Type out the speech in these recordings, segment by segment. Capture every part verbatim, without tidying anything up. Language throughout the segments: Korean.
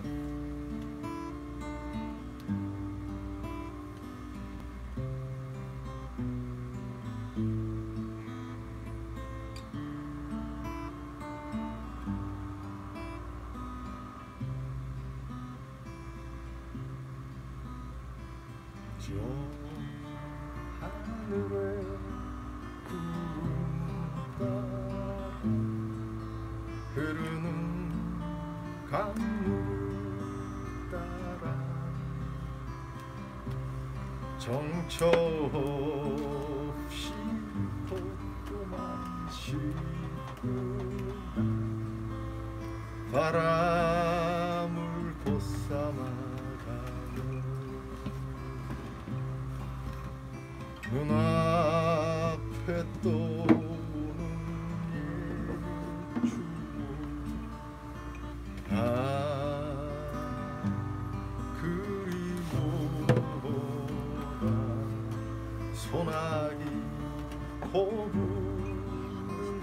저 하늘에 구름 따라 흐르는 강물을 따라 정처 없이 꽃도만 시구나 바람을 벗삼아가는 눈앞에 떠오는 옛 추억 아 그리워라 소나기 거부는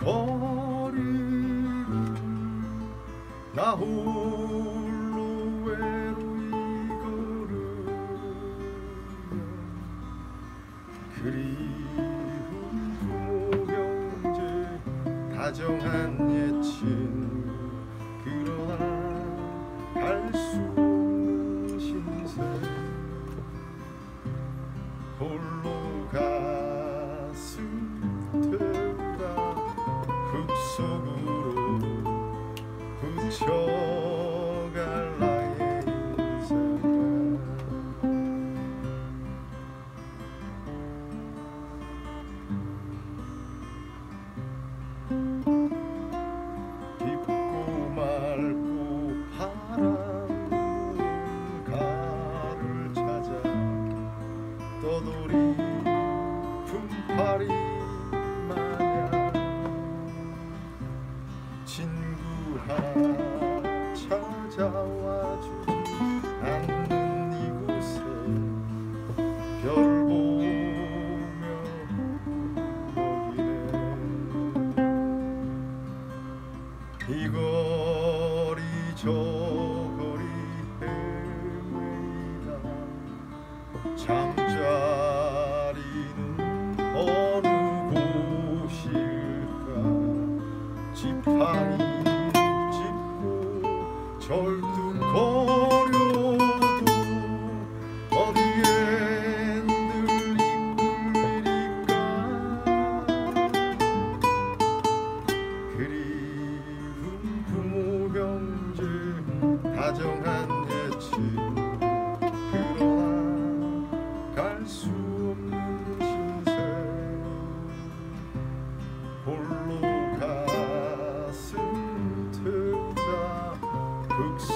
거리를 나 홀로 외로이 걸으며 그리운 부모 형제 다정한 옛 친구 그러나 갈 수 없는 신세 홀로 가슴 태우다 흙속으로 붙여갈 나의 인생아 깊고 맑고 바람 부는 가를 찾아 떠돌이 품팔이 마냥 친구 하나 찾아와 주지 않는 이곳에 별 보며 울먹이네 이 거리 저 거리 헤매이다 잠자리는 어느 곳일까 지팡이 짚고 절뚝거려도 어디엔 늘 이끌릴까 그리운 부모 형제 다정한 옛 친구 그러나 갈 수 없는 신세 홀로 가슴 태우다 흙